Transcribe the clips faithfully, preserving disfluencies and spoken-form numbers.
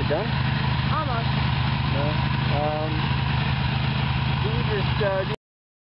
done? Almost. No. Um, you just uh, do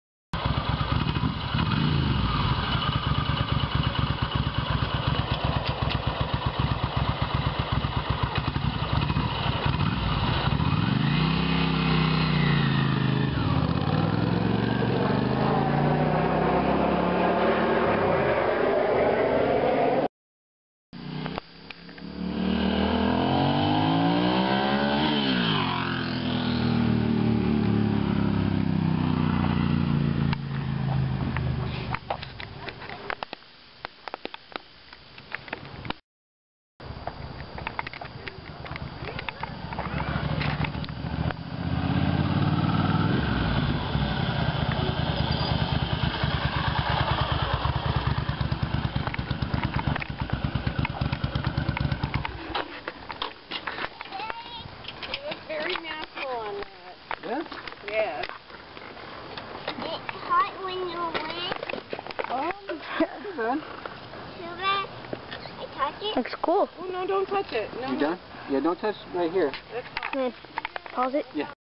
Very natural on that. Yeah? Yes. It's hot when you wet. Um, too bad. Too bad. I touch it. Looks cool. Oh, no, don't touch it. No, You no. done? Yeah, don't touch right here. That's fine. Hmm. Pause it. Yeah.